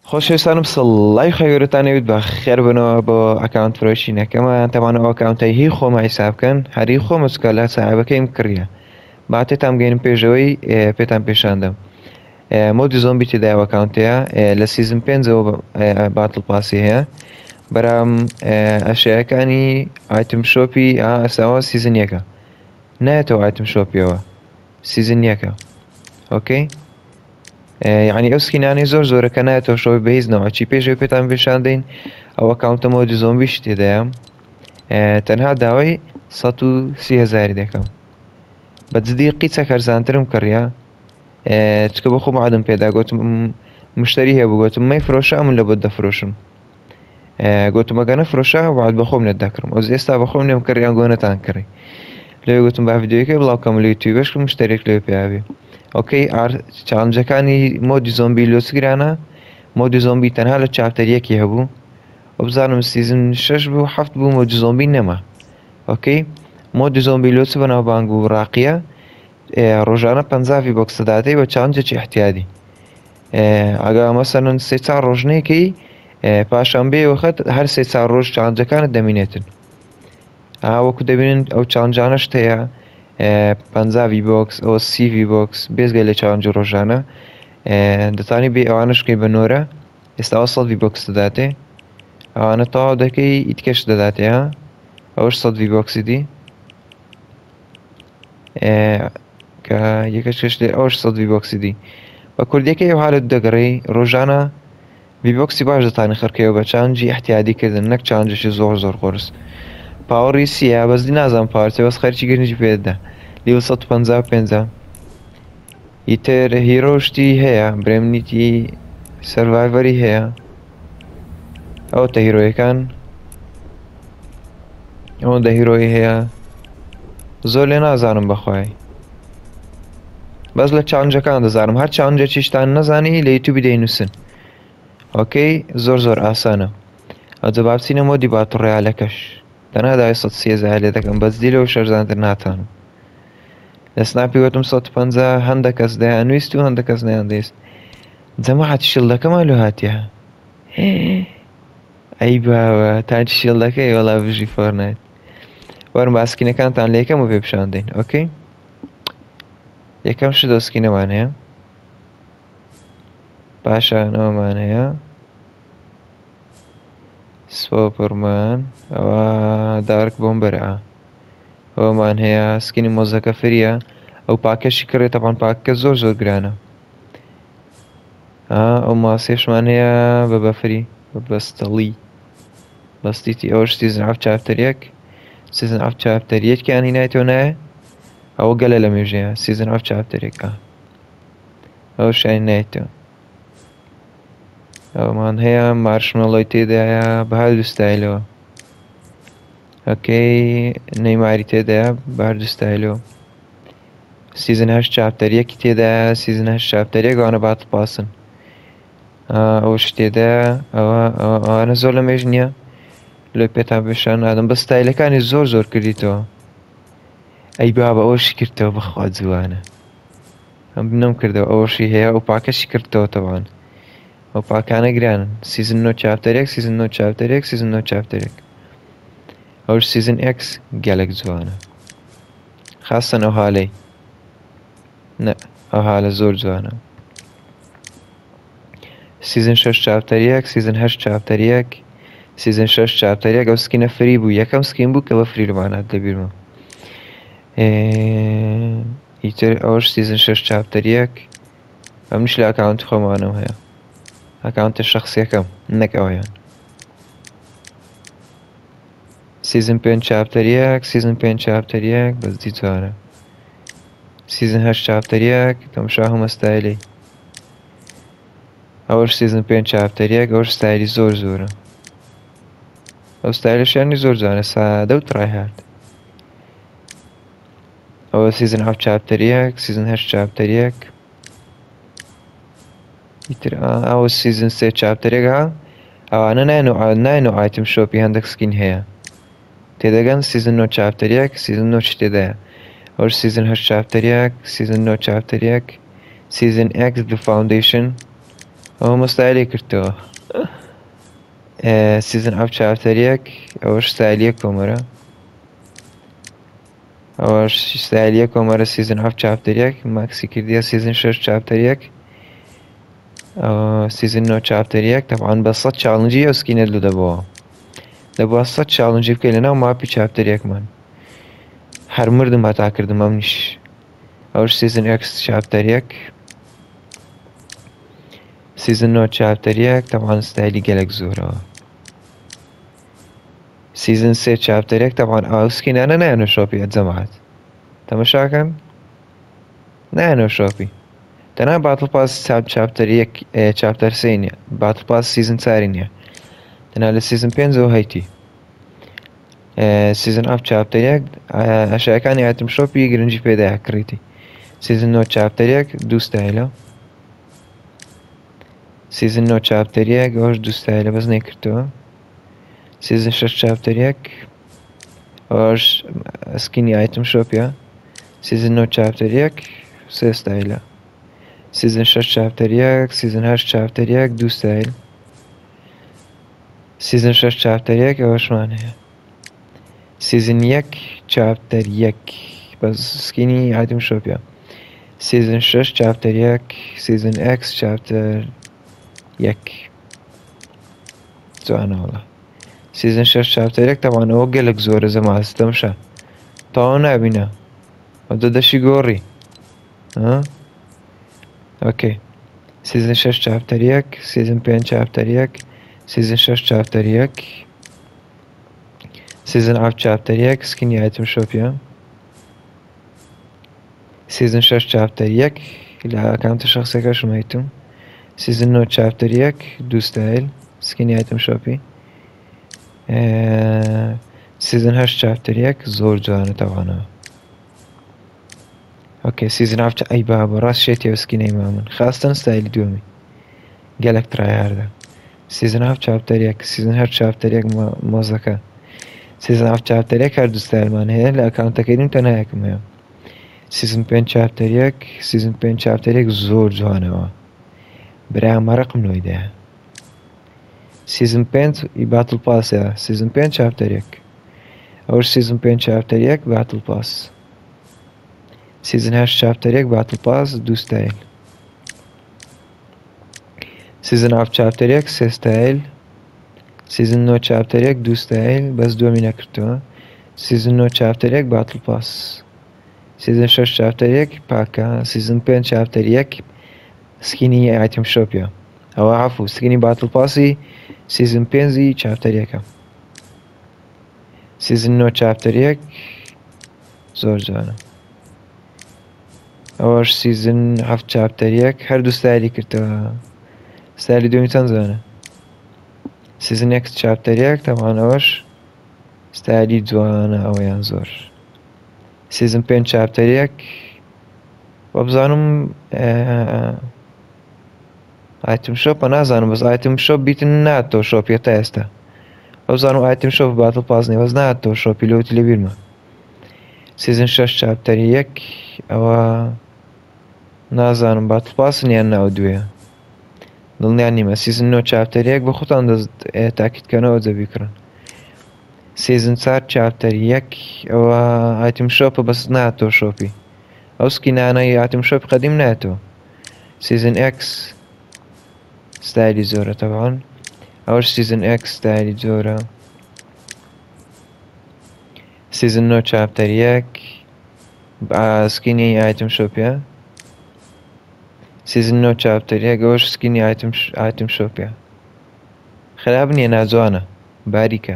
خۆشەویستانم سڵای خەگەورتانەوێت بە خێربنەوە بۆ ئەکاونت فرۆشینەکەمە تەوانە ئەکاونتەی هی خۆمە حیسابکەن هەری خۆمەچکە لە ساحبەکەیم کڕیە با تێتان گەێنم پێشەوەی پێتان پیشاندەم مۆدی زۆمبی تێدایەوە ئەکاونتەیە لە سیزن 5ەوە باتڵ پاسی هەیە بەرام ئەشەیەکانی ئایتم شۆپی ئەساوە سیزن یەکە نایەتەوە ئایتم شۆپیەوە سیزن یەکە ئۆکەی یعنی ئەو سکینانی زۆر زۆرەکە نایەتەوە شۆی بەهیزنەوە چی پێشەوەی پێتان پیشاندەین ئەو ئەکاونتە مۆدی زۆمبیش تێدایە تەنها داوای 130,000 دەکەم بە جدی قیچەک هەرزانترم کڕیا چکە بە خۆم عادم پێدا گوتم مشتری هەیە بگوتم مەی فرۆشە ئەمن لە بۆ دەفرۆشم گوتم ئەگەنە فرۆشە وعد بە خۆم نێت دەکڕم ئەو ئێستا بە خۆم نێم کڕیان گۆنەتان کڕی لێ گوتم با ڤیدیۆیەکەی بڵاوکەم لە یوتیوبەشکم مشترێک لێ پێیاوێ ئۆکەی چالنجەکانی مۆدی زۆمبی لۆسگرانە مۆدی زۆمبی تەنها لە چاپتەریەکی هەبوو بزانم سیزن 6 بوو 7 بوو مۆدی زۆمبی نەما ئۆکەی مۆدی زۆمبی لۆچ بەناوبانگ و ڕاقیە ڕۆژانە 50 بۆکس دەداتەی بە چالنجێکی احتیادی ئەگە مەسەرەن سێ چار ڕۆژنێکی پاشەمبێ وەخەت هەر سێ چار ڕۆژ چالنجەکانت دەمینێتن وەکو دەبینن ئەو چالنجانەش هەیە 50 بۆکس ئەو 30 بۆکس بێزگە لە چالنج ڕۆژانە دەتانی بێ ئەوانشکەی بە نۆرە ئێستاوە 100 بۆکس دەداتێ ئەوانە تەواو دەکەی ئیتکەش دەداتێ ها ئەوش 100 بۆکسی دی کە یەکەش لێ ئەوش 100 بۆکسی دی بە کوردیەکەی ئەو حالت دەگەڕی ڕۆژانە بۆکسی باش دەتانی خەرکەوە بە چالنجی احتیادی کردن نەک چالنجێکی زۆر قرس پاوەڕی سیە بەزدی نازانم پاوەرچێ بەس خەرکی گرنگی پێدەدا لیو 155 ئیتر هیرۆشتی هەیە برێمنیتی سەرڤایڤەری هەیە ئەوتە هیرۆیەکان ئەوەندە هیرۆی هەیە زۆر لێ نازانم بەخوای بەس لە چالنجەکان دەزانم هەر چالنجێکیشتان نەزانی لە یوتیوبی دەینووسن ئۆکەی زۆر ئاسانە ئەجە با بچینە مۆدی باتڕێیالەکەش تەنها داوای 130,000 لێ دەکەم بەجدی لەو شەرزانتر ناتانم لە سناپی وتم 150 هەندە کەس دەیانویست و هەندە کەس نەیاندەویست جەماعەتی شیڵدەکەمان لۆ هاتیە ئەی باوە تاچی شیڵدەکەی وەڵا بژی فۆرنایت وەرم باسکینەکانتان لە یەکەم و پێ پیشاندەین ئۆکەی یەکەم شت دۆسکینەمان هەیە پاشان ئەومان هەیە سپۆپەرمان ئەوە دارک بۆمبەرە ئەومان هەیە سکینی مۆزەکە فریە ئەو پاکەشی کڕێت تەپان پاکە زۆر گرانە ئەو ماسێشمان هەیە بە بەفری بەستەڵی بەستیتی ئەوش سیزن ئاف چاپتەریەک سیزن ئاف چاپتەریەکیان هینایەتەوە نایە ئەوە گەلە لە مێژەیە سیزن ئاف چاپتەرێکە ئەو شای نایەتەوە ئەومان هەیە مارشمەڵۆی تێدایە بەهار دوستایلەوە ئۆکەی نەیماری تێدایە بەهار دوستایلەوە سیزن 8 چاپتەریەکی تێدایە سیزن 8 چاپتەریەک ئەوانە باتڵ پاسن ئەوش تێدایە ئەوانە زۆر لە مێژ نییە لێ پێتان پیشان ئادەم بە ستایلەکانی زۆر کردیتەوە ئەی بابە ئەوشی کردەوە بەخوا جوانە ئەم نەم کردەوە ئەوەشی هەیە ئەو پاکەشی کردەوە تەوان ئەو پاکانە گرانن سیزن 9 چاپتەرێک سیزن 9 چاپتەرێک سیزن 9 چاپتەرێک ئەوش سیزن ئێکس گەلێک جوانە خاستن ئەو هالەی نە ئەو هالە زۆر جوانە سیزن 6 چاپتەریەک سیزن 8 چاپتەریەک سیزن 6 چاپتەریەک ئەو سکینە فری بوو یەکەم سکین بوو کە بە فری لەمانات لەبیرمە ئیتر ئەوش سیزن 6 چاپتەریەک ئەمش لە ئەکاونتی خۆمانم هەیە ئەکاونتە شەخسیەکەم نەک ئەوەیان سیزن 5 چاپتەریەک سیزن 5 چاپتەریەک بەزدی جوانە سیزن 8 چاپتەریەک تەمشا هەمە ستایلی ئەوەش سیزن 5 چاپتەریەک ئەوش ستایلی زۆرە ئەو ستایلشیانی زۆر جوانە سادە و تڕای هات ئەوە سیزن 7 چاپتەریەک سیزن 8 چاپتەریەک ئیتر ئەوە سیزن 3 چاپتەرێکە ئەوانە ناینۆ ئایتم شۆپی هەندێک سکین هەیە تێدەگەن سیزن 9 چاپتەریەک سیزن 9 تێدایە ئەوش سیزن 8 چاپتەریەک سیزن 9 چاپتەریەک سیزن ئێکس The Foundation ئەوە مەستایلی کردەوە سیزن ئەف چاپتەریەک ئەوەش ستایلیە کۆمەرە ئەوەش ستایلیە کۆمەرە سیزن ئەف چاپتەریەک ماکسی کردیە سیزن 6 چاپتەریەک سیزن 9 چاپتەریەک تەبعاً بە 100 چاڵنجی ئەو سکینە لە دەبەوە دەبووە 100 چاڵنجی بکەی لەناو ماپی چاپتەریەکمان هەر مردم هەتا کردم ئەمنیش ئەوش سیزن ئەکس چاپتەریەک سیزن 9 چاپتەریەک تەبعاً ستایلی گەلێک زۆرەوە سیزن 3 چاپتەریەک تەبعاً ئەو سکینانە نایەنە شۆپی ئەجەماعەت تەماشاکەن نایەنە شۆپی تەنها باتڵ پاس چاپتەریەک چاپتەر سێی نییە باتڵ پاس سیزن 4 نییە تەنها لە سیزن 5 هەیتی سیزن ئەف چاپتەریەک ئەشایەکانی ئایتم شۆپی گرنگی پێدایە کڕیتی سیزن 9 چاپتەریەک دوو ستایلە سیزن 9 چاپتەریەک ئەوەش دوو ستایلە بەس نەیکردەوە سیزن 6 چاپتەریەک ئەوەش سکینی ئایتم شۆپیە سیزن 9 چاپتەریەک سێ ستایلە سیزن 6 چاپتەریەک سیزن 8 چاپتەریەک دوو ستایل سیزن 6 چاپتەریەک ئەوەشمان هەیە سیزن 1 چاپتەریەک بەس سکینی ئایتم شۆپیە سیزن 6 چاپتەریەک سیزن ئەکس چاپتەر 1 جوانەوەڵە سیزن 6 چاپتەریەک تەوانەوە گەلێک زۆرە زەماس دەمشە تاوا نابینە ئەو دەشی گۆڕی ئۆکەی سیزن 6 چاپتەریەک سیزن 5 چاپتەریەک سیزن 6 چاپتەریەک سیزن ئەف چاپتەریەک سکینی ئایتم شۆپیە سیزن 6 چاپتەریەک لە ئەکاونتە شەخسیەکەشم هەیتم سیزن 9 چاپتەریەک دوو ستایل سکینی ئایتم شۆپی سیزن 8 چاپتەریەک زۆر جوانە تەوانەوە ئۆکەی سیزن ئەف ئەی با بەڕاست شێتی ئەو سکینەی مامن خاستن ستایلی دووەمی گەلێک ترایاردە سیزن ئەف چاپتەریەک سیزن 8 چاپتەریەک مۆزەکە سیزن ئەف چاپتەریەک هەردوو ستایلمان هەیە لە ئەکاونتەکەی تەنها یەکم هەیە سیزن 5 چاپتەریەک سیزن 5 چاپتەریەک زۆر جوانەوە برایان مەرەقم نۆیدەیە سیزن 5 باتڵ پاسە سیزن 5 چاپتەریەک ئەوش سیزن 5 چاپتەریەک باتڵ پاس سیزن 8 چاپتەریەک باتڵ پاس دوو ستایل سیزن ئەف چاپتەریەک سێ ستایل سیزن 9 چاپتەریەک دوو ستایل بەس دووەمی نەکردەوە سیزن 9 چاپتەریەک باتڵ پاس سیزن 6 چاپتەریەک پاکە سیزن 5 چاپتەریەک سکینی ئایتم شۆپیە ئەوە عەفو سکینی باتڵ پاسی سیزن 5 چاپتەریەکە سیزن 9 چاپتەریەک زۆر جوانە ئەوەش سیزن 7 چاپتەریەک هەردوو ستایلی کردەوە ستایلی دومی چەند جوانە سیزن 1 چاپتەریەک تەوانەوەش ستایلی جوانە ئەوەیان زۆر سیزن 5 چاپتەریەک وە بزانم ئایتم شۆپە نازانم بەس ئایتم شۆپ بیتن ناتەوە شۆپیە تا ئێستا ئەو بزانم ئایتم شۆپ باتڵ پاس نیە بەس ناتەوە شۆپی لەوتی لە بیرمە سیزن 6 چاپتەریەک ئەوە نازانم باتڵ پاسن یان ناو دوێ دڵنیا نیمە سیزن 9 چاپتەریەک بە خۆتان دەست تاکیدکەنەوە جەبیکڕن سیزن 4 چاپتەریەک ئەوە ئایتم شۆپە بەس ناتەوە شۆپی ئەو سکینانەی ئایتم شۆپ قەدیم ناتەوە سیزن ئەکس ستایلی زۆرە تەبعاً ئەوەش سیزن ئەکس ستایلی زۆرە سیزن 9 چاپتەریەک سکینی ئایتم شۆپیە سیزن 9 چاپتەریەک ئەوەش سکینی ئایتم شۆپیە خراپ نییە ناجوانە باریکە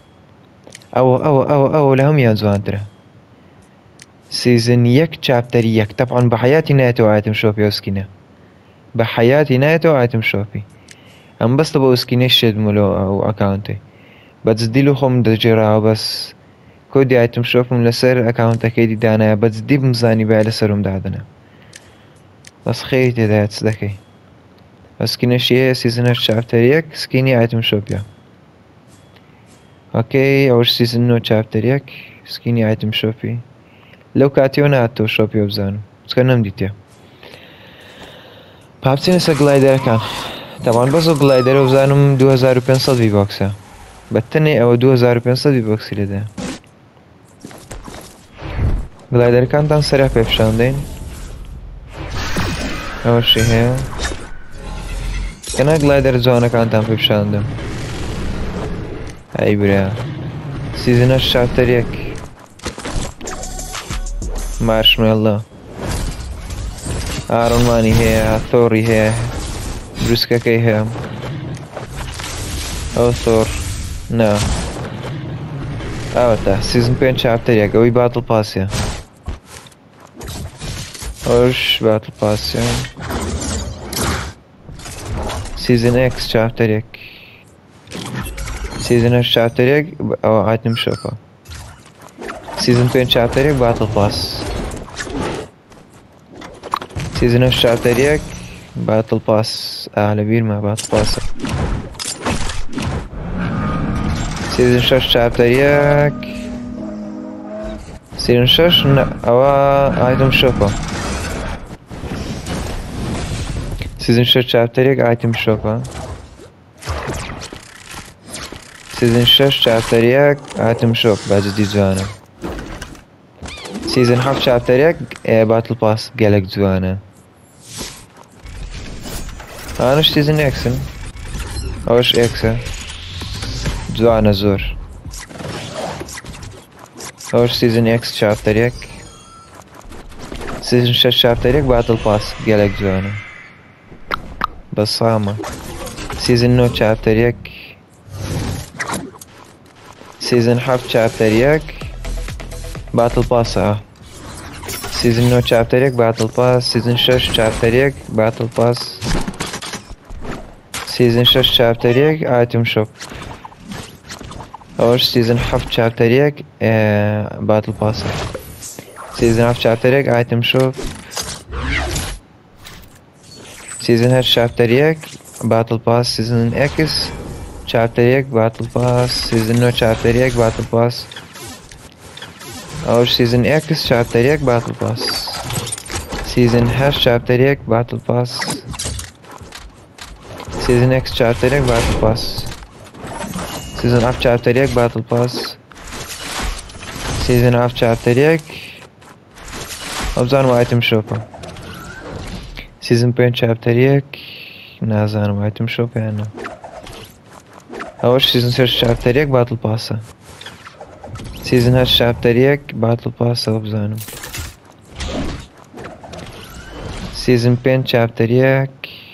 ئەوە لە هەمویان جوانترە سیزن 1 چاپتەریەک تەبعاً بە حەیاتی نایەتەوە ئایتم شۆپی ئەو سکینە بە حەیاتی نایەتەوە ئایتم شۆپی ئەم بەستە بە ئەو سکینەی شێت مولەوە ئەو ئەکاونتەی بەجددی لە خۆم دەجێراوە بەس کۆدی ئایتم شۆپم لەسەر ئەکاونتەکەی دیدانایە بەجددی بمزانی باە لەسەرم دادنە بەس خەیری تێدایە چ دەکەی ئەو سکینەشی هەیە سیزن 8 چاپتەریەک سکینی ئایتم شۆپیە ئۆکەی ئەوەش سیزن 9 چاپتەریەک سکینی ئایتم شۆپی لەو کاتیەوە نهاتەوە شۆپی بزانم چکە نەمدیتێ پاپچینە سەر گڵایدەرەکان طبعا بەزۆ گڵایدەرە بزانم 2500 وی بۆکسە بەتەنێ ئەوە 2500 وی بۆکسی لێدە گڵایدەرەکانتان سەرا پێپشاندەین ئەوەشی هەیە کەنا گڵایدەر جوانەکانتان پێپشاندم ئەی برا سیزنە شاتەرێک مارشمێڵە ئاڕۆمانی هەیە تۆڕی هەیە بروسکەکەی هەیە ئەو تۆڕ نا ئەوەتە سیزن 5 چاپتەرێک ئەوەی باتڵ پاسیە ئەوش باتڵ پاسیە سیزن ئێکس چاپتەرێک سیزنە چاپتەرێک ئەوە ئایتم شۆپە سیزن 5 چاپتەرێک باتڵ پاس سیزنە چاپتەرێک باتڵ پاس لە بیرمە باتڵ پاسە سیزن 6 چاپتەرێک سیزن 6 ئەوە ئایتم شۆپە سیزن 6 چاپتەرێک ئایتم شۆپە سیزن 6 چاپتەرێک ئایتم شۆپ باجدی جوانە سیزن 7 چاپتەرێک باتڵ پاس گەلێک جوانە ئانش سیزن ئێکسن ئەوەش ئێکسە جوانە زۆر ئەوش سیزن ئێکس چاپتەرێک سیزن 6 چاپتەرێک باتڵ پاس گەلێک جوانە بەسامە سیزن 9 چاپتەرێک سیزن 7 چاپتەرێک باتڵ پاسە سیزن 9 چاپتەرێک باتڵ پاس سیزن 6 چاپتەرێک باتڵ پاس سیزن 6 چاپتەرێک ئایتم شۆپ ئەوەش سیزن 7 چاپتەرێک باتڵ پاسە سیزن 7 چاپتەرێک ئایتم شۆپ سیزن 8 چاپتەرێک باتڵ پاس سیزن ئێکس چاپتەرێک باتڵ پاس سیزن 9 چاپتەرێک باتڵ پاس ئەوەش سیزن ئێکس چاپتەرێک باتڵ پاس سیزن 8 چاپتەرێک باتڵ پاس سیزن ئێکس چاپتەرێک باتڵ پاس سیزن 7 چاپتەرێک باتڵ پاس سیزن 7 چاپتەرێک ئەبزانم ئایتم شۆپە سیزن 5 چاپتەرێک نازانم ئایتم شۆپیانە ئەوەش سیزن 6 چاپتەرێک باتڵ پاسە سیزن 8 چاپتەرێک باتڵ پاسەوە بزانم سیزن 5 چاپتەرێک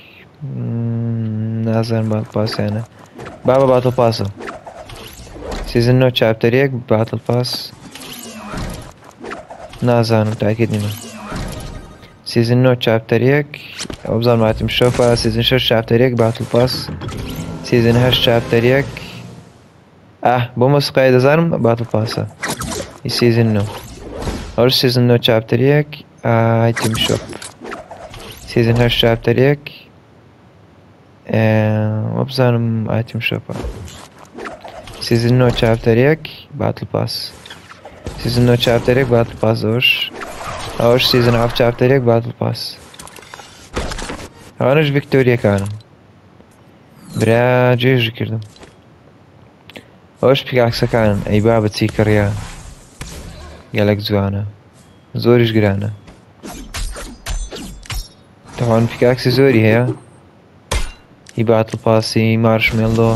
نازانم باتڵ پاسیانە بابە باتڵ پاسە سیزن 9 چاپتەرێک باتڵ پاس نازانم تاکید نیمە سیزن 9 چاپتەرێک ئەو بزانم ئایتم شۆپە سیزن 6 چاپتەرێک باتڵ پاس سیزن 8 چاپتەرێک بۆ مۆسیقای دەزانم باتڵ پاسە سیزن 9 ئەوش سیزن 9 چاپتەرێک ئایتم شۆپ سیزن 8 چاپتەرێک وە بزانم ئایتم شۆپە سیزن 9 چاپتەرێک باتڵ پاس سیزن 9 چاپتەرێک باتڵ پاس ئەوەش سیزن 7 چاپتەرێک باتڵ پاس ئەوانش ڤیکتۆریەکانم برا جێژی کردم ئەوەش پیکاکسەکانن ئەی با بەچی کڕیا گەلێک جوانە زۆریش گرانە تەوان پیکاکسی زۆری هەیە هی باتڵ پاسی مارشمێڵۆ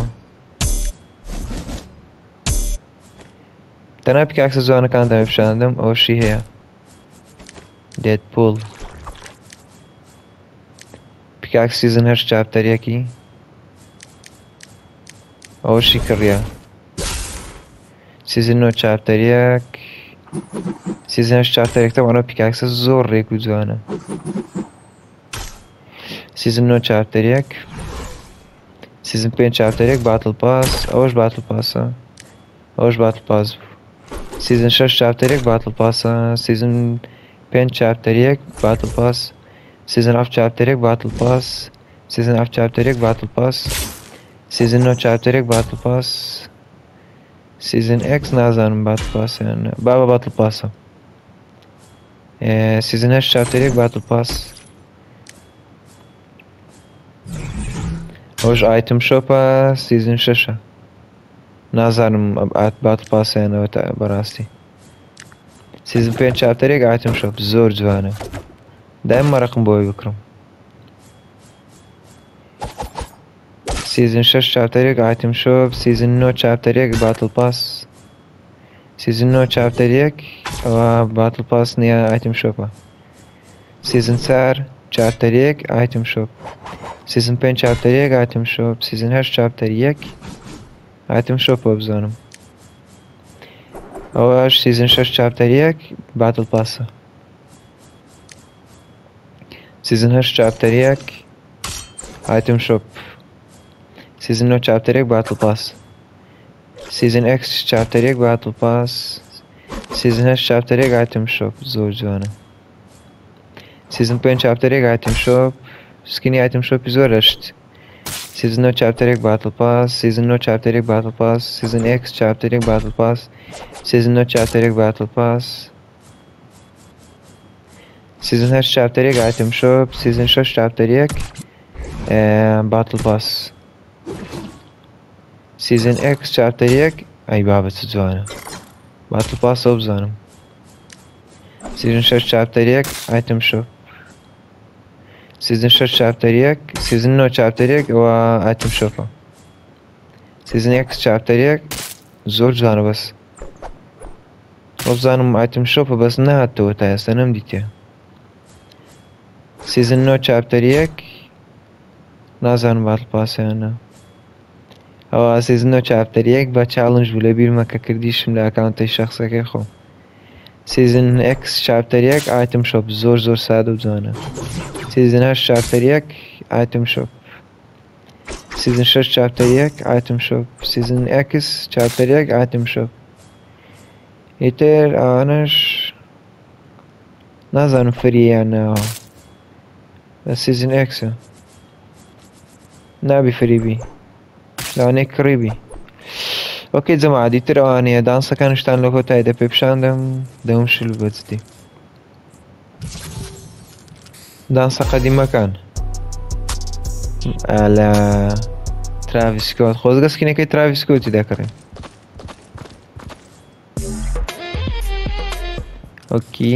تەنها پیکاکسە جوانەکانتان پیشاندەم ئەوەشی هەیە دێدپوڵ پیکاکس سیزن 8 چاپتەرێکی ئەوەشی کڕیا سیزن 9 چاپتەرێک سیزن 8 چاپتەرێک تەوانەوە پیکاکسە زۆر ڕێک و جوانە سیزن 9 چاپتەرێک سیزن 5 چاپتەرێک باتڵ پاس ئەوەش باتڵ پاسە ئەوەش باتڵ پاس بوو سیزن 6 چاپتەرێک باتڵ پاسە سیزن 5 چاپتەرێک باتڵ پاس سیزن 7 چاپتەرێک باتڵ پاس سیزن 7 چاپتەرێک باتڵ پاس سیزن 9 چاپتەرێک باتڵ پاس سیزن ئێکس نازانم باتڵ پاسیان بابە باتڵ پاسە سیزن 8 چاپتەرێک باتڵ پاس ئەوش ئایتم شۆپە سیزن 6 نازانم باتڵ پاسیانەوە بەڕاستی سیزن 5 چاپتەرێک ئایتم شۆپ زۆر جوانە دایم مەرەقم بۆی بکڕم سیزن 6 چاپتەرێک ئایتم شۆپ سیزن 9 چاپتەرێک باتڵ پاس سیزن 9 چاپتەرێک ئەوە باتڵ پاس نییە ئایتم شۆپە سیزن 4 چاپتەرێک ئایتم شۆپ سیزن 5 چاپتەرێک ئایتم شۆپ سیزن 8 چاپتەرێک ئایتم شۆپە بزانم ئەوەش سیزن 6 چاپتەرێک باتڵ پاسە سیزن 8 چاپتەرێک ئایتم شۆپ سیزن 9 چاپتەرێک باتڵ پاس سیزن ئەکس چاپتەرێک باتڵ پاس سیزن 8 چاپتەرێک ئایتم شۆپ زۆر جوانە سیزن 5 چاپتەرێک ئایتم شۆپ سکینی ئایتم شۆپی زۆر هەشت سیزن 9 چاپتەرێک باتڵ پاس سیزن 9 چاپتەرێک باتڵ پاس سیزن ئەکس چاپتەرێک باتڵ پاس سیزن 9 چاپتەرێک باتڵ پاس سیزن 8 چاپتەرێک ئایتم شۆپ سیزن 6 چاپتەرێک باتڵ پاس سیزن ئەکس چاپتەرێک ئەی بابەت چ جوانە باتڵ پاسەوە بزانم سیزن 6 چاپتەرێک ئایتم شۆپ سیزن 6 چاپتەرێک سیزن 9 چاپتەرێک ئەوە ئایتم شۆپە سیزن ئەکس چاپتەرێک زۆر جوانە بەس ئەو بزانم ئایتم شۆپە بەس نهاتەوە تا ئێستا نەمدیتێ سیزن 9 چاپتەرێک نازانم باتڵ پاسیانە ئەوە سیزن 9 چاپتەرێک بە چاڵنج بوو لە بیرمە کە کردیشم لە ئەکاونتەی شەخسەکەی خۆم سیزن ئەکس چاپتەرێک ئایتم شۆپ زۆر زۆر سادە و جوانە سیزن 8 چاپتەرێک ئایتم شۆپ سیزن 6 چاپتەرێک ئایتم شۆپ سیزن ئەکس چاپتەرێک ئایتم شۆپ ئیتر ئەوانەش نازانم فرییان ناوە بە سیزن ئەکسە نابی فریبی لەوانەیە کڕیبی وەکەی جەماعەتی تر ئەوانەیە دانسەکانشتان لە کۆتاییدا پێ پیشاندەم دەوم شل بەجدی دانسە قەدیمەکان لە تراڤیس سکۆت خۆزگە سکینەکەی تراڤیس سکۆتی دەکڕین ئۆکی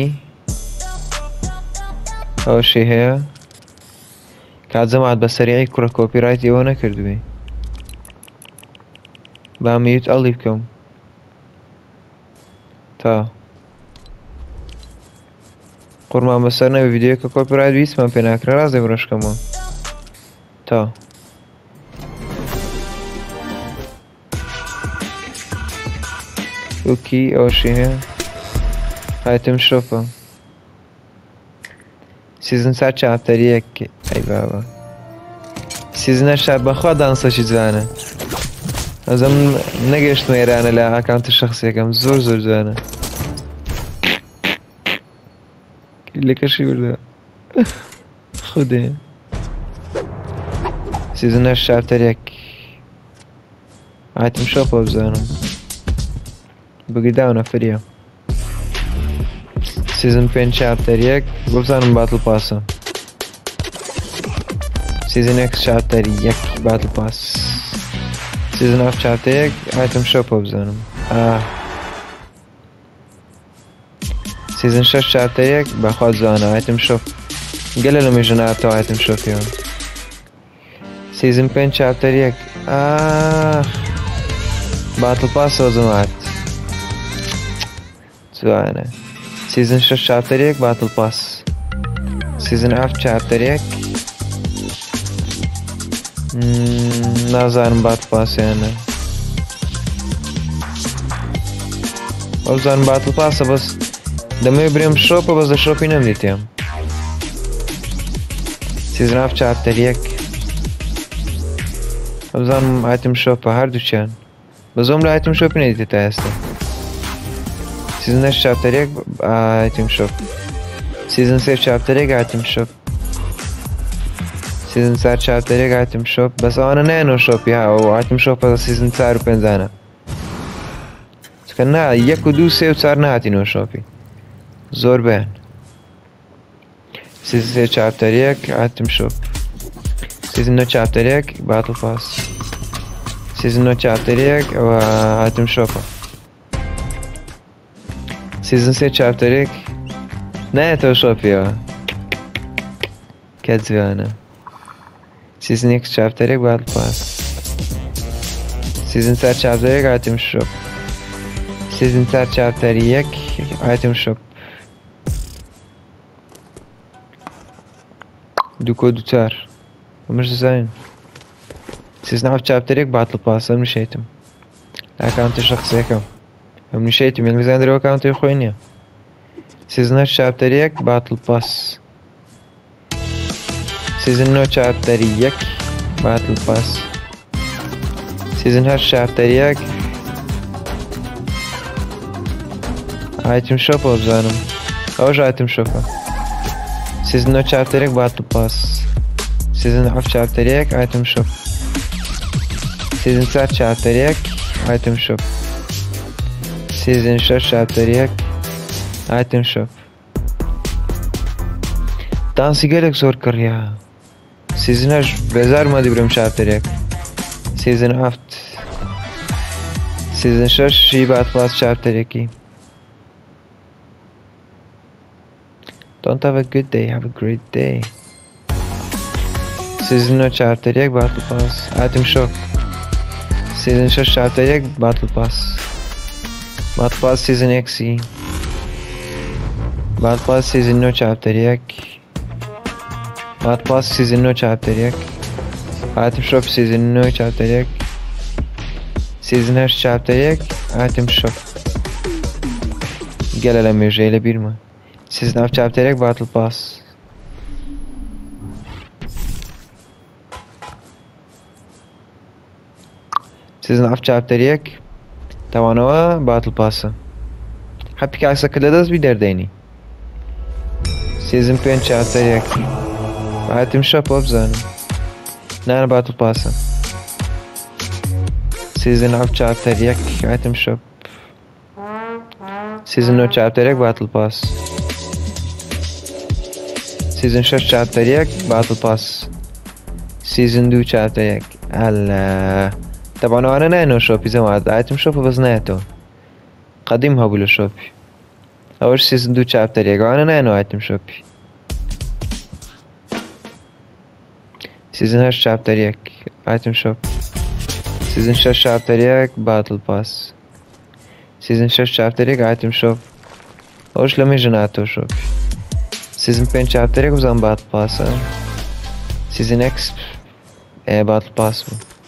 ئەوشی هەیە کاتجەماعەت بە سەریعی کوڕە کۆپیڕایتی ئەوە نەکردووی با میوت ئەڵی بکەم تا قورمان بەسەر نەوە ڤیدیۆکە کۆپیڕایت ویسمان پێ ناکرا ڕاستێ بڕۆشکەمەوە تا ئۆکی ئەوشی هەیە ئایتم شۆپە سیزن 4 چاپتەرێک ئەی بابە سیزنە شار بەخوا دانسەشی جوانە ئەزەم نەگەشتمە ئێرانە لە ئاکاونتە شەخسیەکەم زۆر زۆر جوانە لێکەشی وردە خودێ سیزن 8 چاپتەرێک ئایتم شۆپە بزانم بگیرداونە فریە سیزن 5 چاپتەرێک بۆ بزانم باتڵ پاسە سیزن ئەکس چاپتەرێک باتڵ پاس سیزن 7 چاپتەرێک ئایتم شۆپە بزانم سیزن 6 چاپتەرێک بەخوا جوانە ئایتم شۆپ گەلە لە مێژە ناتەوە ئایتم شۆپیەوە سیزن 5 چاپتەرێک باتڵ پاسەوە جەماعەت جوانە سیزن 6 چاپتەرێک باتڵ پاس سیزن 7 چاپتەرێک نازانم باتڵ پاسیانە ئەو بزانم باتڵ پاسە بەس دەمەوێت برێم شۆپە بەس لە شۆپی نەمدیتێم سیزن 7 چاپتەرێک ئەو بزانم ئایتم شۆپە هەردووچیان بەزۆم لە ئایتم شۆپی نەدیتێت تا ئێستا سیزن 8 چاپتەرێک ئایتم شۆپ سیزن 3 چاپتەرێک ئایتم شۆپ سیزن 4 چاپتەرێک ئایتم شۆپ بەس ئەوانە نایەنەوە شۆپی هاوە ئایتم شۆپە سیزن 4 و 5 چکە نا 1 و 2 3 و 4 نهاتینەوە شۆپی زۆر بەیان سیزن 3 چاپتەرێک ئایتم شۆپ سيزن نو چابتر 1 باتل پاس. سيزن نو چابتر 1 و آیتم شاپا. سيزن 3 چابتر 1 نه تو شاپیا كذبانة. سيزن 1 چابتر 1 باتل پاس. سيزن 4 چابتر 1 آیتم شاپ. سيزن 4 چابتر 1 آیتم شاپ. دوكو دوتار مش زين. سيزن 4 چابتر 1 باتل باس هم نشيتم اكاونت شخصي كم هم نشيتم يعني زين درو اكاونت خوينيا. سيزن 8 چابتر 1 باتل باس. سيزن 9 چابتر 1 باتل باس. سيزن 8 چابتر 1 آیتم شاپ بزنم اوج آیتم شاپ. سيزن 9 چابتر 1 باتل باس. سيزن 10 چابتر 1 آیتم شاپ. سيزن 4 چابتر 1 آیتم شاپ. سيزن 6 چابتر 1 آیتم شاپ. دانسی گلک زور کریا. سيزن 8 بزار ما دیبرم چابتر 1. سيزن 7 سيزن 6 شي باتل باس چابتر 1. Don't have a good day, have a great day. Season 9 chapter 1 battle pass. Item shop. Season 6 chapter 1 battle pass. Battle pass season XE. Battle pass season 9 chapter 1. Battle pass season 9 chapter 1. Item shop season 9 chapter 1. Season 8 chapter 1 item shop. Gelelim müjdeyle bir mi? Season 9 chapter 1 battle pass. Season 9 chapter 1 توانوا battle pass. حبي كاسة كده داز بيدر ديني. Season 5 chapter 1 item shop obzan. نانا battle pass. Season 9 chapter 1 item shop. Season 9 chapter 1 battle pass. Season 6 chapter 1 battle pass. Season 2 chapter 1 هلا طبعا انا نانو شوبي زي ما ايتم شوبي بس ناتو قديم هقول شوبي اول سيزون 2 chapter 1 انا نانو ايتم شوبي. Season 8 chapter 1 item shop. Season 6 chapter 1 battle pass. Season 6 chapter 1 item shop. اوش لما جناتو شوبي. Season 5 chapter 1 بزن battle pass. Season X battle pass.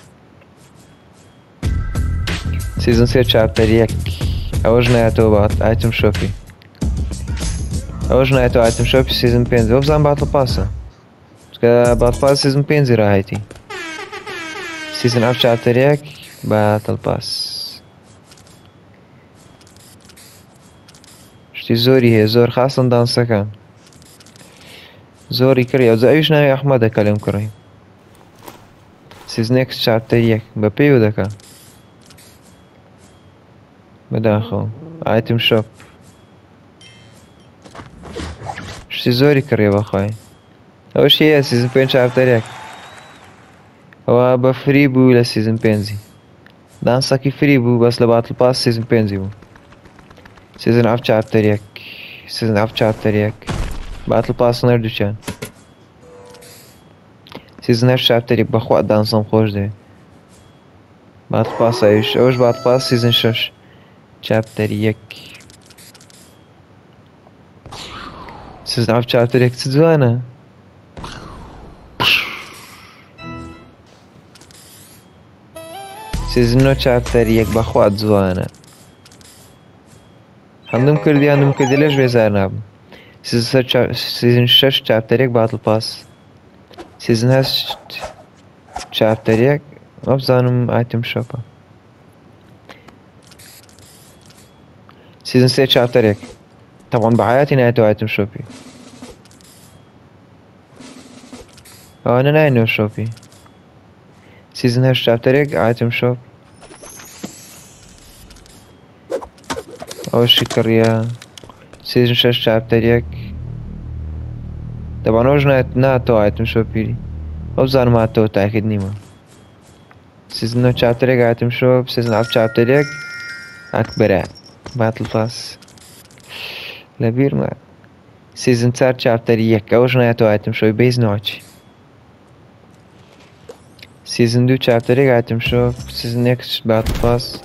Season 6 chapter 1 اوج ناتو بات item shopي. اوج ناتو item shopي season 5 بزن battle pass. battle pass season 5 راهيتي. Season 8 chapter 1 battle pass. شتي زوري هي زور خاصة دانسا كان. زوري كريا زايش ناي احمد كلام كريم. Season X chapter 1 ببيو دكا. بداخل item shop. شتي زوري كريا بخاي. اول شي season 5 chapter 1 هو بفري بو ل season 5 دانسا كي فري بو بس لباتل باس season 5 بو. Season 9 chapter 1 Season 9 chapter 1 battle pass نردو چان. Season 9 chapter 1 بخواه دانسام خوش ده. battle pass ایش اوش battle pass season 6 chapter 1 Season 9 chapter 1 تزوانه. Season 9 chapter 1 بخواه تزوانه. هندم کردی ليش بيزار نابم. Season 6 chapter 1 battle pass. Season 8 chapter 1 ابزانم item shop. Season 6 chapter 1 طبعا بحياتي نايتو item shopي. انا ناينو shopي. Season 8 chapter 1 item shop. اول شي كريا. Season 6 chapter 1 طبعا اوج ناتو item shopي. ئەو زانماتەوە تاکرد نیمە سیزن چاپترێک هاتم شۆ سیزن ئاف چاپترێک ئەکبەرە باتڵ پاس لە بیرمە سیزن 4 چاپتەری یەک ئەوەش نایەتەوە هاتم شۆی بەیز نۆچی سیزن 2 چاپترێک هاتم شۆ سیزن 1 باتڵ پاس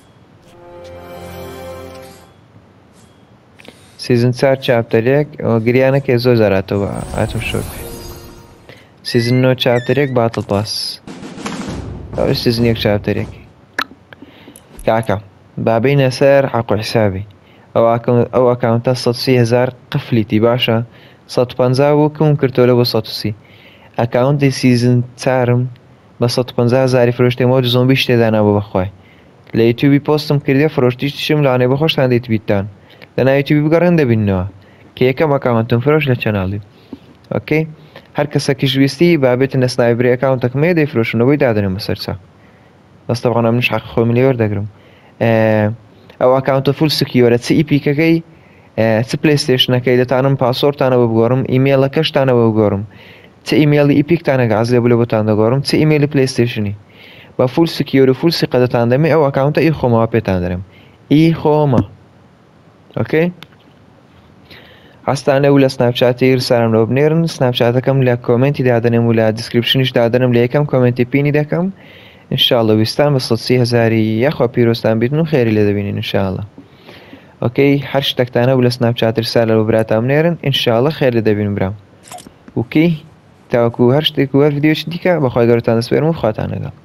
سیزن 4 چاپترێک گریانەکە زۆر زاراتەوە هاتم شۆ سیزن 9 چاپترێک باتڵ پاس ئەوە سیزن 1 چاپترێک کاکە بابینە سەر حەق و حسابی ئەو ئەکاونتە 130,000 قفلیتی باشە 150 بۆ کەم کردۆ لە بۆ 130 ئەکاونتی سیزن 4م بە 150,000 فرۆشتێمەوە زۆمبی شتێدانا بۆ بەخوای لە یوتیوبی پۆستم کردێ فرۆشتیشتم لەوانەیە بەخۆشتان دەیت بیتان لە ناو یوتیوبی بگەڕێن دەبینەوە کە یەکەم ئەکاونتم فرۆش لە چەناڵی ئۆکەی هەر کەسێکیش ویستی بابێتە نەسنایبری ئەکاونتەکەمەیە دەیفرۆشنەوەی دادەنێمە سەرچاو بەستە بەڵام منش حەق خۆم لێ وەردەگرم ئەو ئەکاونتە فول سکیۆرە چ ئیپیکەکەی چ پلەیستێشنەکەی دەتانم پاسۆرتانەوە بگۆڕم ئیمێلەکەشتانەوە بگۆڕم چ ئیمێلی ئیپیکتانە گاز لێ بۆ بۆتان دەگۆڕم چ ئیمێلی پلەیستێشنی بە فول سکیۆر و فول سیقە دەتان دەمێ ئەو ئەکاونتە ئی خۆمەوە پێتان دەرم ئی خۆمە ئۆکەی هەستانە و لە سناپچاتی سارمەوە بنێرن سناپچاتەکەم لە کۆمنتی دادەنێم و لە دیسکریپشنیش دادەنم لە یەکەم کۆمنتی پینی دەکەم ئینشاءڵڵە ویستان بە 130,000 یەخوا پیرۆستان بیتن و خێری لێ دەبینین ئینشاءڵڵە ئۆکەی هەر شتێکتانە و لە سناپچاتر سار لەوە براتام نێرن ئینشاءڵڵە خێر لێ دەبین برام وکی تاوەکو هەر شتێک و هەر ڤیدیۆشی دیکە بەخوای گەورەتان دەسپێرم و خواتان لەگەڵ